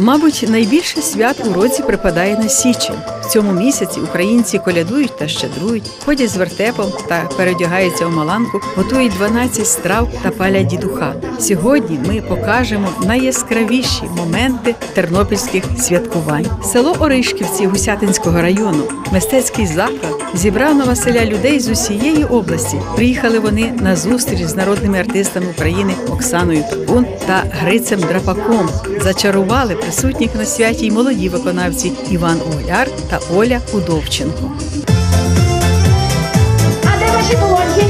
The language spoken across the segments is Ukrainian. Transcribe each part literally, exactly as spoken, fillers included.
Мабуть, найбільше свят у році припадає на січень. В цьому місяці українці колядують та щедрують, ходять з вертепом та переодягаються в маланку, готують дванадцять страв та палять дідуха. Сьогодні ми покажемо найяскравіші моменти тернопільських святкувань. Село Оришківці Гусятинського району, мистецький заклад, зібрав на Василя людей з усієї області. Приїхали вони на зустріч з народними артистами України Оксаною Пекун та Грицем Драпаком. Зачарували присутніх на святі й молоді виконавці Іван Угуляр та Оля Удовченко. А де ваші долоньки?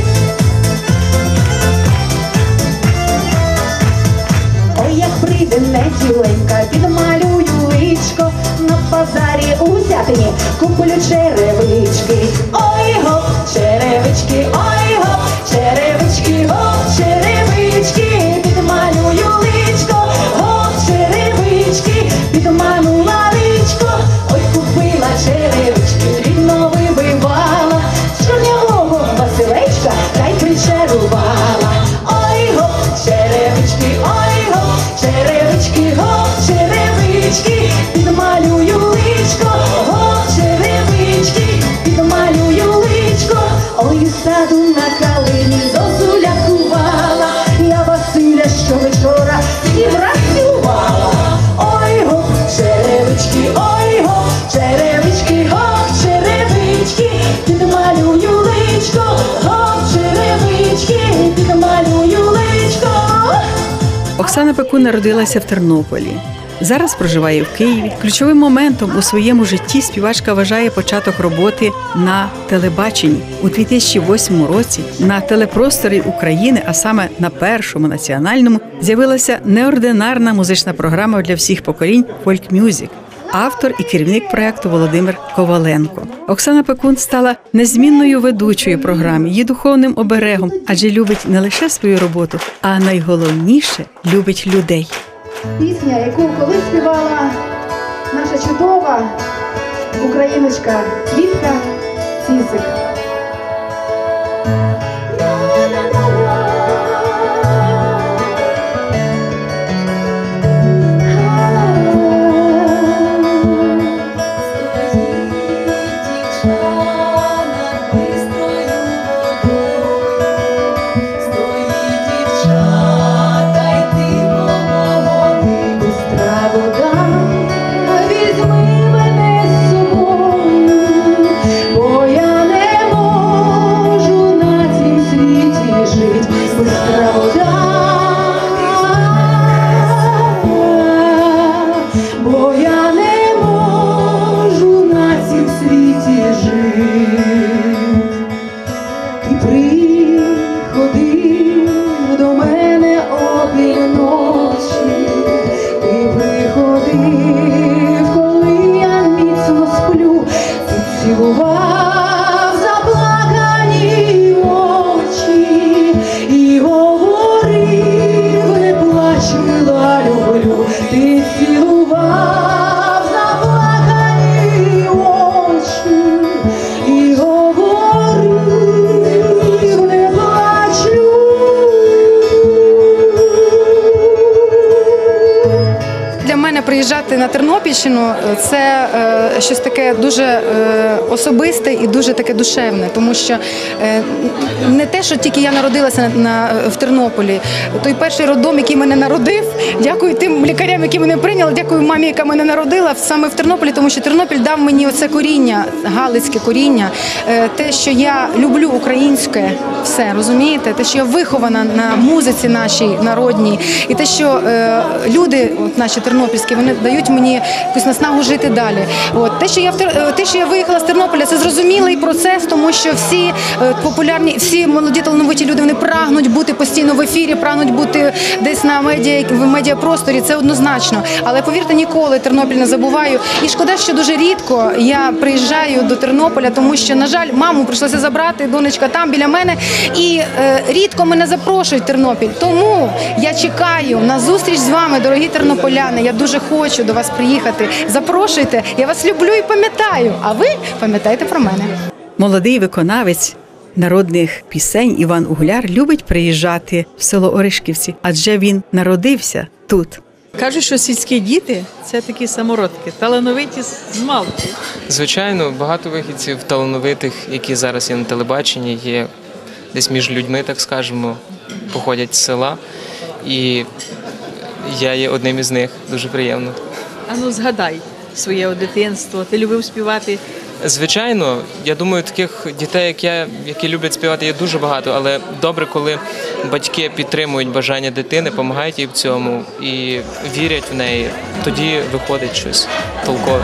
Ой, як прийде неділенька, підмалюю личко, на базарі у Сятині куплю черевички. Ой, гоп, черевички, ой, гоп, черевички, гоп, черевички, підмалюю личко, гоп, черевички, підманула личко, ой, купила черевички, рівно вибивала, чорнявого Василечка, та й причарувала. Ой, гоп, черевички, ой, гоп, черевички, гоп, черевички, підмалюю личко, гоп, черевички, підмалюю личко, ой, у саду на калині зозуля кувала, я Василя щовечора зібрацювала. Ой, гоп, черевички, ой, гоп, черевички, гоп, черевички, підмалюю личко, гоп, черевички, підмалюю личко. Оксана Пекун народилася в Тернополі. Зараз проживає в Києві. Ключовим моментом у своєму житті співачка вважає початок роботи на телебаченні. У дві тисячі восьмому році на телепросторі України, а саме на першому національному, з'явилася неординарна музична програма для всіх поколінь «Фольк Мюзик». Автор і керівник проєкту Володимир Коваленко. Оксана Пекун стала незмінною ведучою програми, її духовним оберегом, адже любить не лише свою роботу, а найголовніше – любить людей. Пісня, яку колись співала наша чудова україночка Квітка Цісик. Приїжджати на Тернопільщину – це е, щось таке дуже е, особисте і дуже таке душевне, тому що е, не те, що тільки я народилася на, на, в Тернополі. Той перший роддом, який мене народив, дякую тим лікарям, які мене прийняли, дякую мамі, яка мене народила саме в Тернополі, тому що Тернопіль дав мені оце коріння, галицьке коріння, е, те, що я люблю українське все, розумієте? Те, що я вихована на музиці нашій народній, і те, що е, люди, от наші тернопільські, вони дають мені якусь наснагу жити далі. От. Те, що я, те, що я виїхала з Тернополя, це зрозумілий процес, тому що всі популярні, всі молоді талановиті люди, вони прагнуть бути постійно в ефірі, прагнуть бути десь на медіа, в медіапросторі, це однозначно. Але, повірте, ніколи Тернопіль не забуваю. І шкода, що дуже рідко я приїжджаю до Тернополя, тому що, на жаль, маму прийшлося забрати, донечка там, біля мене, і е, рідко мене запрошують в Тернопіль. Тому я чекаю на зустріч з вами, дорогі тернополяни. Я дуже хочу до вас приїхати. Запрошуйте, я вас люблю і пам'ятаю, а ви пам'ятаєте про мене. Молодий виконавець народних пісень Іван Угуляр любить приїжджати в село Оришківці, адже він народився тут. Кажуть, що сільські діти – це такі самородки, талановиті з малку. Звичайно, багато вихідців талановитих, які зараз є на телебаченні, є десь між людьми, так скажемо, походять з села. І я є одним із них, дуже приємно. А ну згадай своє дитинство, ти любив співати? Звичайно, я думаю, таких дітей, як я, які люблять співати, є дуже багато, але добре, коли батьки підтримують бажання дитини, допомагають їй в цьому і вірять в неї, тоді виходить щось толкове.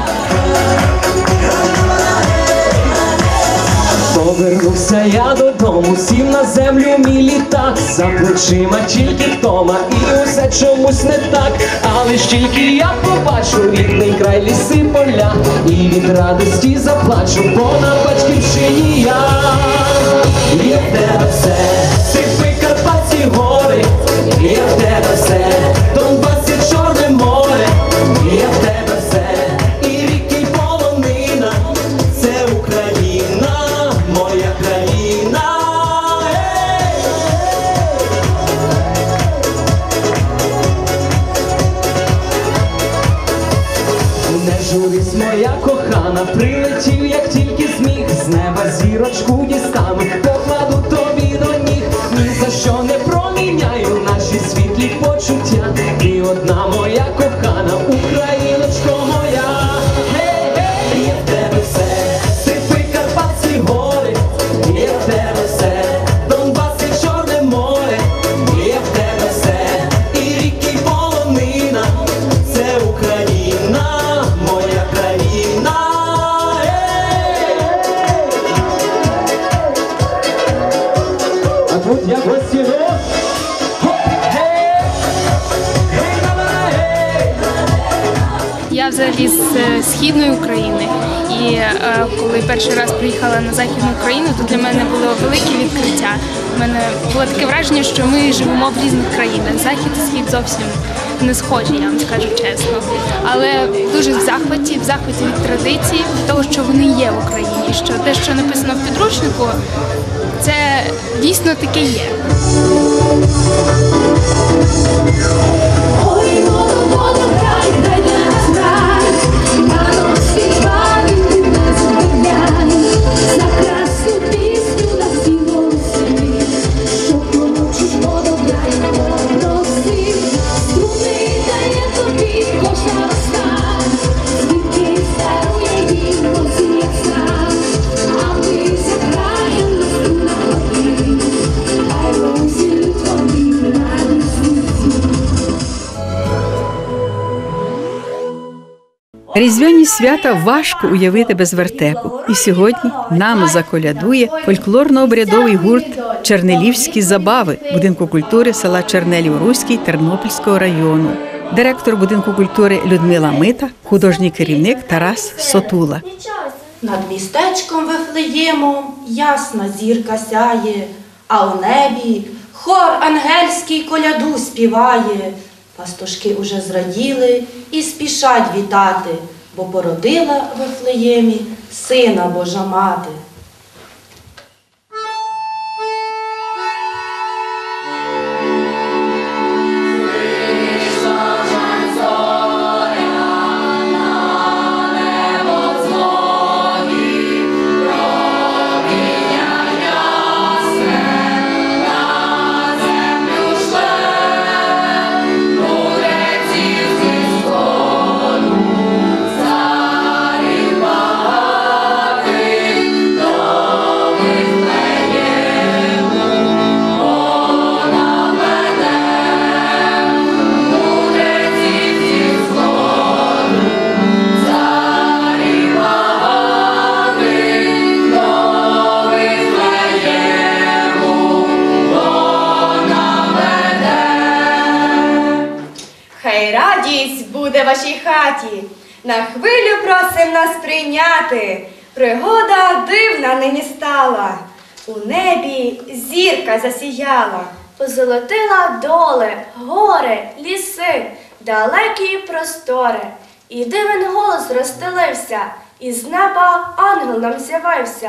Повернувся я додому, сів на землю мій літак, за плечима тільки втома, і усе чомусь не так. Але ж тільки я побачу рідний край, ліси, поля, і від радості заплачу, бо на батьківщині я. Є в тебе все, степи, Карпатські гори, є в тебе все, Донбас і Чорне море, є в тебе все, і ріки, й полонина, це Україна. Моя країна, не журись, моя кохана, прилетів, як тільки зміг, з неба зірочку дістану, покладу тобі до ніг, ні за що не проміняю наші світлі почуття, ти одна моя кохана, Україночко моя. Гей-гей, є в тебе все, степи, Карпатські гори, є в тебе все, Донбас і Чорне море, є в тебе все, і ріки, й полонина, це Україна, моя країна. А тут я гостєво. Я взагалі з е, Східної України, і е, коли перший раз приїхала на Західну Україну, то для мене було велике відкриття. У мене було таке враження, що ми живемо в різних країнах. Захід і Схід зовсім не схожі, я вам скажу чесно. Але дуже в захваті, в захваті від традицій, від того, що вони є в Україні, що те, що написано в підручнику, це дійсно таке є. Ой, воду, воду, грай, дай для нас грай, рано співай, ти не зупиняй, за красну пісню на цілому селі, що получиш воду, грай, попроси, струни дає тобі кожна росна, звідки старує їм розіясна, а ми заграєм на струнах води, хай розілють вони радісні. Різдвяні свята важко уявити без вертепу. І сьогодні нам заколядує фольклорно-обрядовий гурт «Чернелівські забави» Будинку культури села Чернелів-Руський Тернопільського району. Директор Будинку культури Людмила Мита, художній керівник Тарас Сотула. Над містечком Вифлеємом ясна зірка сяє, а у небі хор ангельський коляду співає. Пастушки уже зраділи і спішать вітати, бо породила в Вифлеємі сина Божа мати. Хай радість буде вашій хаті, на хвилю просим нас прийняти. Пригода дивна нині стала, у небі зірка засіяла. Позолотила доли, гори, ліси, далекі простори. І дивен голос розстелився, і з неба ангел нам з'явився.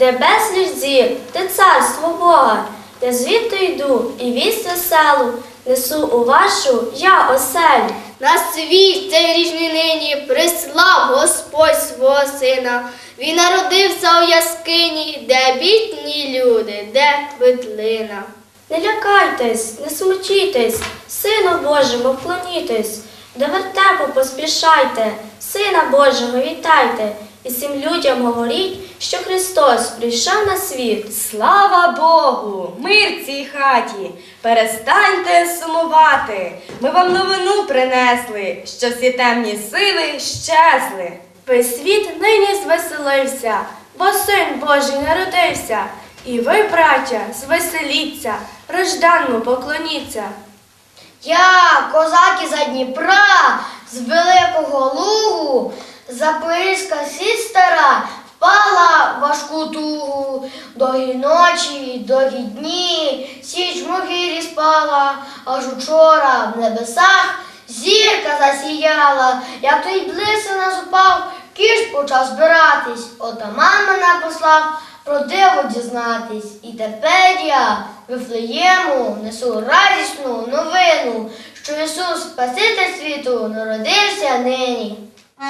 де безліч зір, де царство Бога, де звідти йду і вість веселу несу у вашу я оселю. На світ цей ріжний нині прислав Господь свого сина. Він народився у яскині, де бідні люди, де битлина. Не лякайтесь, не смучітесь, Сину Божому вклонітесь, до вертепу поспішайте, Сина Божого вітайте, і всім людям говоріть, що Христос прийшов на світ. Слава Богу! Мир цій хаті! Перестаньте сумувати! Ми вам новину принесли, що всі темні сили щезли. Весь світ нині звеселився, бо Син Божий народився. І ви, браття, звеселіться, рожданому поклоніться. Я, козак із-за Дніпра, з Великого Лугу, Запорізька січ стара, впала в важку тугу. Довгі ночі, довгі дні, січ в могилі спала, аж учора в небесах зірка засіяла. Як той блиск на нас упав, кіш почав збиратись, отаман мене послав про диво дізнатись. І тепер я Вифлеєму несу радісну новину, що Ісус, Спаситель світу, народився нині.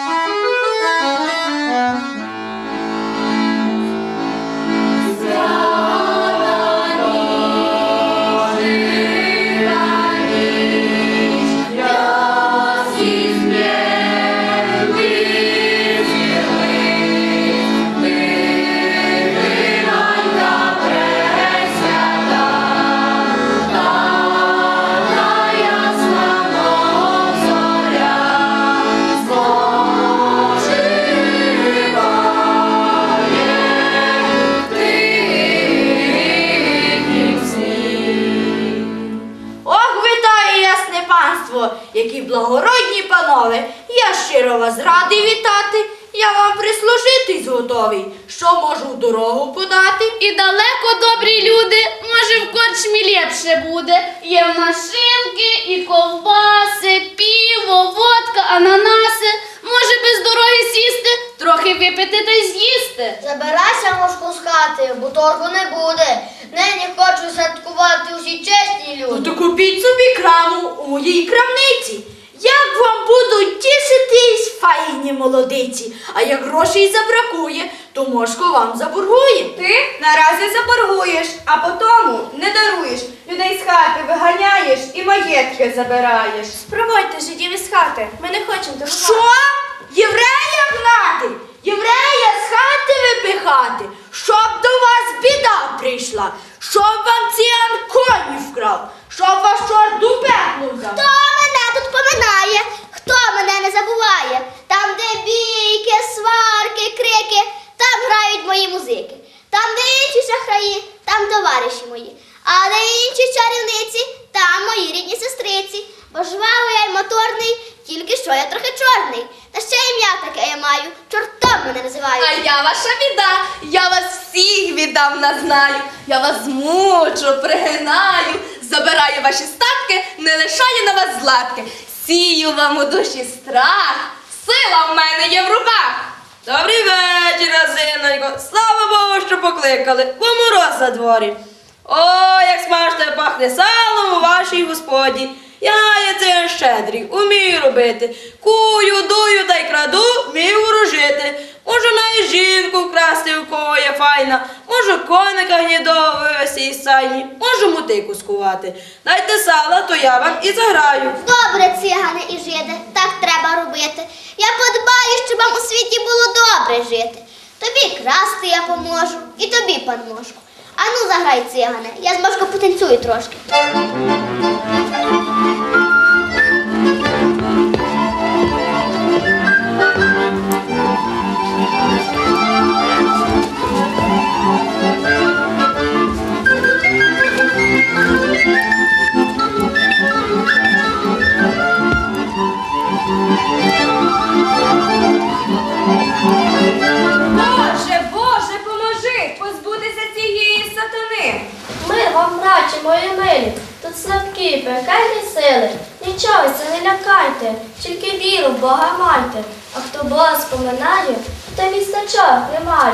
Які благородні панове, я щиро вас радий вітати, я вам прислужитись готовий, що можу в дорогу подати. І далеко, добрі люди, може в корчмі ліпше буде. Є в нас шинки і ковбаси, піво, водка, ананаси. Може без дороги сісти, трохи випити та й з'їсти. Забирайся, мошку, з хати, бо торгу не буде. Нині хочу святкувати усі чесні люди. Ну то купіть собі краму у моїй крамниці. Як вам будуть тішитись файні молодиці, а як грошей забракує, то Мошко вам заборгує. Ти наразі заборгуєш, а потому не даруєш. Людей з хати виганяєш і маєтки забираєш. Спроводьте жидів із хати, ми не хочемо того. Що? Єврея гнати? Єврея з хати випихати? Щоб до вас біда прийшла, щоб вам ціан коні вкрав, щоб ваш чорт у пекло взяв. Хто мене тут поминає, хто мене не забуває? Там, де бійки, сварки, крики, там грають мої музики. Там, де інші шахраї, там товариші мої. А де інші чарівниці, там мої рідні сестриці. Бо жвавий я й моторний, тільки що я трохи чорний. Та ще ім'я таке я маю, чортом мене називають. А я ваша біда, я вас всіх віддавна знаю. Я вас змучу, пригинаю, забираю ваші статки, не лишаю на вас златки. Сію вам у душі страх, сила в мене є в руках. Добрий вечір, Азинонько. Слава Богу, що покликали, бо мороз на дворі. О, як смачно пахне салом у вашій господі. Я є це щедрий, умію робити. Кую, дую та й краду, вмію ворожити. Можу навіть жінку вкрасти, в кого є файна. Можу коника гнідого вивести із сайні. Можу мотику скувати. Дайте сала, то я вам і заграю. Добре, цигани і жиди, так треба робити. Я подбаю, щоб вам у світі було добре жити. Тобі красти я поможу, і тобі, пан Мошко. Ану, заграй, цигане, я з Мошко потанцюю трошки. Боже, Боже, поможи позбутися цієї сатани. Мир вам, браті мої милі, тут слабкі, пекельні сили. Нічого це не лякайте, тільки віру в Бога майте. А хто Бога споминає, то містечок немає.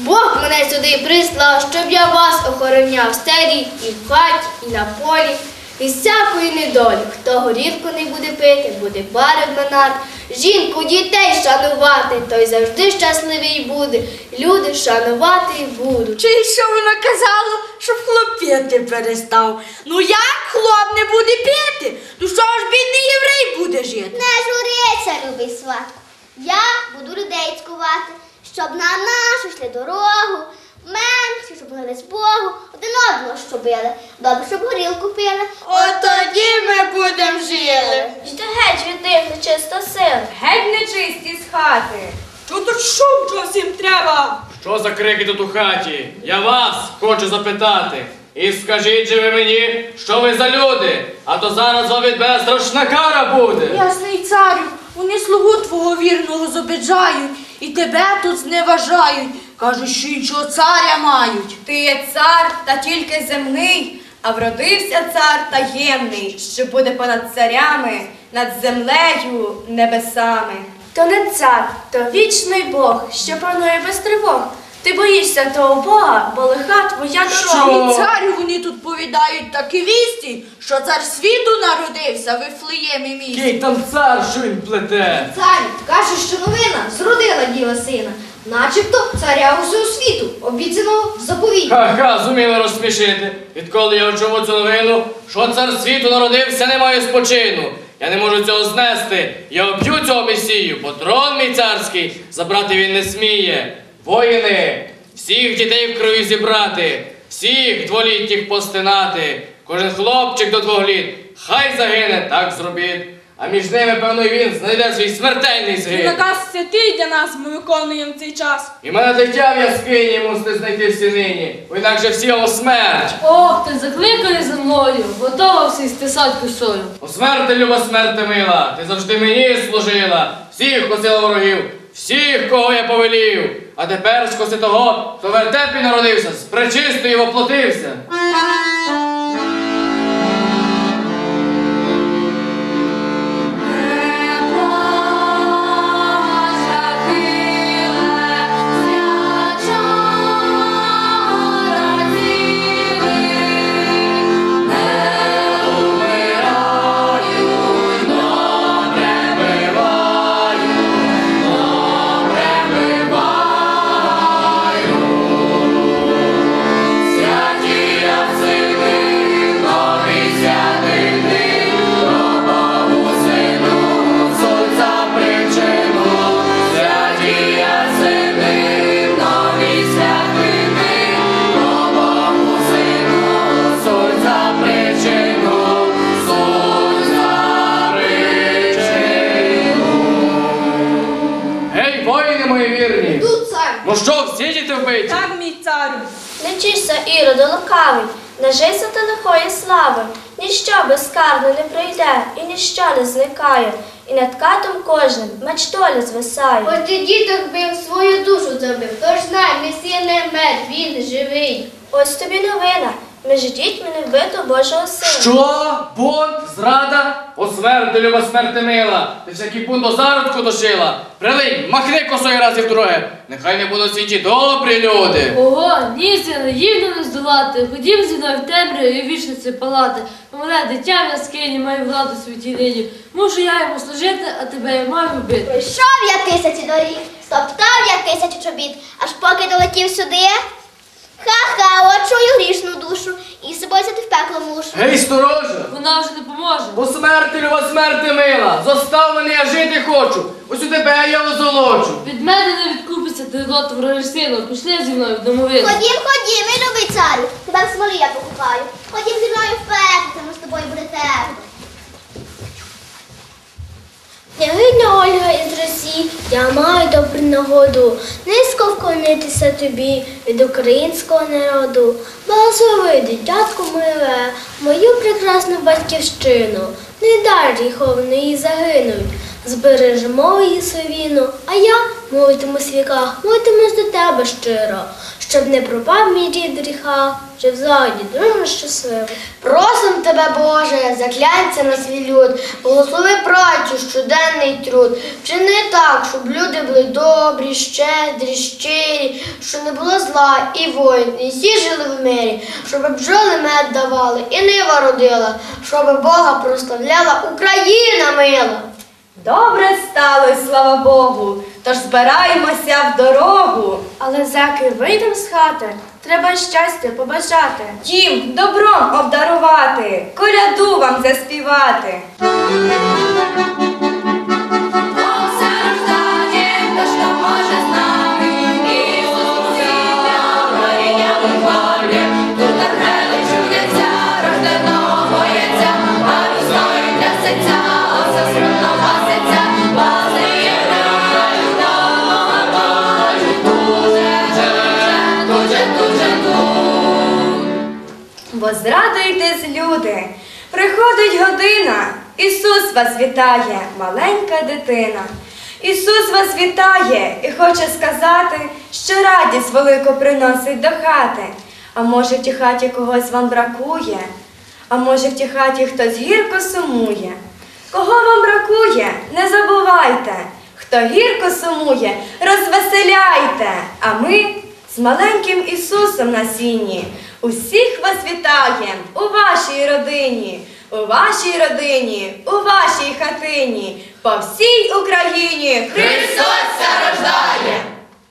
Бог мене сюди прислав, щоб я вас охороняв старі і в хаті, і на полі, і всякої недолі. Хто горілку не буде пити, буде бари обминати, жінку, дітей шанувати, той завжди щасливий буде, люди шанувати будуть. Чи що вона казала, щоб хлоп пити перестав? Ну як хлоп не буде пити? Ну що ж бідний єврей буде жити? Не журися, любий сватку. Я буду людей цькувати, щоб на нашу йшли дорогу, менші, щоб молились Богу, один одного щобили, добре, щоб горілку пили. От тоді ми будемо жили. Йди геть від них, нечиста сила. Геть нечисті з хати. Що тут шум, що всім треба? Що за крики тут у хаті? Я вас хочу запитати. І скажіть же ви мені, що ви за люди, а то зараз вам від мене страшна кара буде. Ясний царю, вони слугу твого вірного зобиджають, і тебе тут зневажають. Кажуть, що іншого царя мають. Ти є цар, та тільки земний, а вродився цар таємний, що буде понад царями, над землею, небесами. То не цар, то вічний Бог, що панує без тривог. Ти боїшся того Бога, бо лиха твоя дорога. І царю вони тут повідають такі вісті, що цар світу народився в Вифлеємі місті. Який там цар, що він плете? Царю, каже, що новина зродила діва сина, начебто царя усього світу, обіцяного в заповіті. Ха-ха, зуміли розсмішити. Відколи я очув цю новину, що цар світу народився, не маю спочину. Я не можу цього знести. Я об'ю цього месію, бо трон мій царський забрати він не сміє. Воїни, всіх дітей в крові зібрати, всіх дволітніх постинати. Кожен хлопчик до двох літ, хай загине, так зробіть. А між ними, певно, і він знайде свій смертельний згиб. Наказ святий для нас ми виконуємо в цей час. І мене дитя в яскині мусите знайти всі нині, бо інакше всі о смерть. Ох, ти закликаний за мною, готова всі стисать косою. О смерти, люба смерти мила, ти завжди мені служила, всіх косила ворогів, всіх, кого я повелів. А тепер скоси того, хто в вертепі народився, з пречистої воплотився. Ну що, всі діти вбиті? Так, мій царю. Не чися, Іроду лукавий, нажися ти лихої слави. Ніщо безкарно не пройде, і ніщо не зникає, і над катом кожним меч долі звисає. Ось ти діток бив, свою душу забив, тож знай, Месія не мер, він живий. Ось тобі новина, між дітьми не вбито Божого сина. Що? Бунт? Зрада? О смерти, люба смерти мила, ти всякий бунт до зародку дошила. Прилинь, махни косою разів друге, нехай не будуть світі добрі люди. Ого, ні, сили, їм не здолати, ходім зі мною в темряві і вічниці палати. Мене дитя в яскині має владу в світі нині. Мушу я йому служити, а тебе я маю вбити. Пройшов я тисячі доріг, стоптав я тисячу чобіт, аж поки долетів сюди. Ха-ха, от чую грішну душу, і з собою ти в пекло мушу. Гей, сторожа! Вона вже не поможе. О смерти, люба смерти мила, зостав мене, я жити хочу, ось у тебе я озолочу. Від мене не відкупиться, ти лот ворожиш сину, пішли зі мною в домовину. Ходім, ходім, мій любий царю, тебе в смолі я покупаю. Ходім зі мною в пекло, ми з тобою буде тепло. Княгиня Ольга із Росії, я маю добру нагоду низько вклонитися тобі від українського народу. Благослови, дитятко миле, мою прекрасну батьківщину, не дай гріховної загинуть, збережемо її совіну, а я молитимусь в віках, молитимусь до тебе щиро, щоб не пропав мій рід гріха, щоб ззаді дуже щасливо. Просим тебе, Боже, заклянься на свій люд, благослови працю, щоденний труд. Вчини так, щоб люди були добрі, щедрі, щирі, щоб не було зла і воїн, і всі жили в мирі, щоб бджоли мед давали і нива родила, щоб Бога прославляла Україна мила. Добре стало, й слава Богу, тож збираємося в дорогу. Але заки вийдем з хати, треба щастя побажати. Дім добром обдарувати, коляду вам заспівати. Возрадуйтесь, люди, приходить година, Ісус вас вітає, маленька дитина. Ісус вас вітає і хоче сказати, що радість велику приносить до хати. А може в тій хаті когось вам бракує, а може в тій хаті хтось гірко сумує. Кого вам бракує, не забувайте, хто гірко сумує, розвеселяйте, а ми з маленьким Ісусом на сіні усіх вас вітаєм у вашій родині, у вашій родині, у вашій хатині, по всій Україні Христос ся рождає!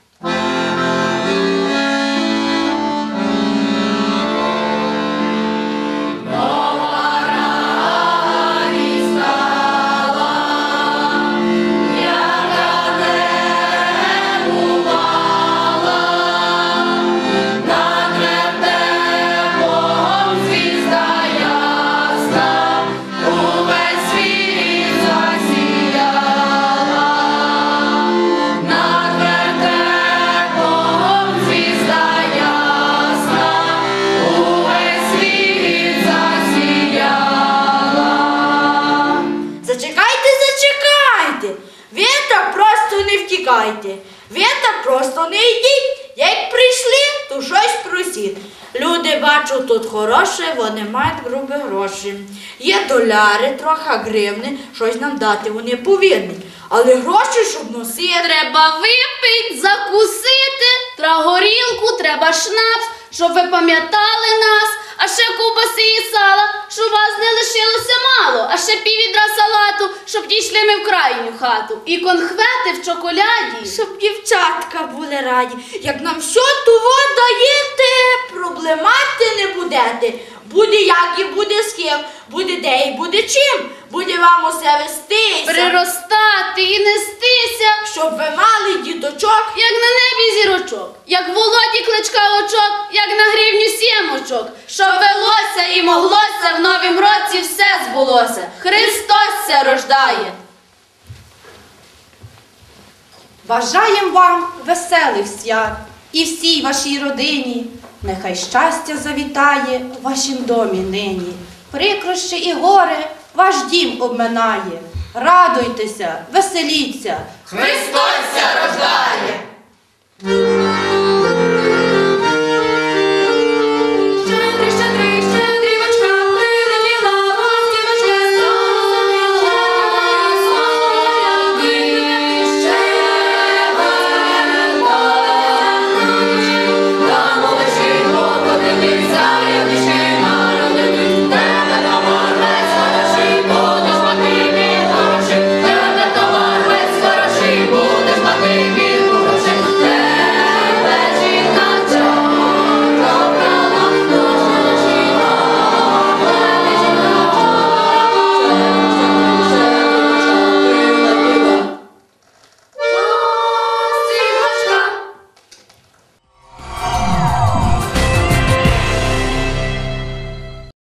Ви так просто не йдіть, як прийшли, то щось просіть. Люди, бачу, тут хороше, вони мають грубі гроші. Є доляри, трохи гривни, щось нам дати вони повинні. Але гроші, щоб носити. Треба випити, закусити, треба горілку, треба шнапс, щоб ви пам'ятали нас, а ще ковбаси і сала, щоб вас не лишилося мало, а ще піввідра салату, щоб дійшли ми в крайню хату. І конхвети в чоколяді. Щоб дівчатка були раді, як нам все того даєте, проблемати не будете. Буде як і буде з ким, буде де і буде чим, буде вам усе вестися. Приростати і нестися, щоб ви мали діточок, як на небі зірочок, як в Володі Кличка очок, як на гривню сімочок, щоб велося і моглося, в новім році все збулося. Христос ся рождає. Бажаєм вам веселих свят і всій вашій родині. Нехай щастя завітає в вашім домі нині. Прикрощі і горе ваш дім обминає. Радуйтеся, веселіться. Христос ся рождає!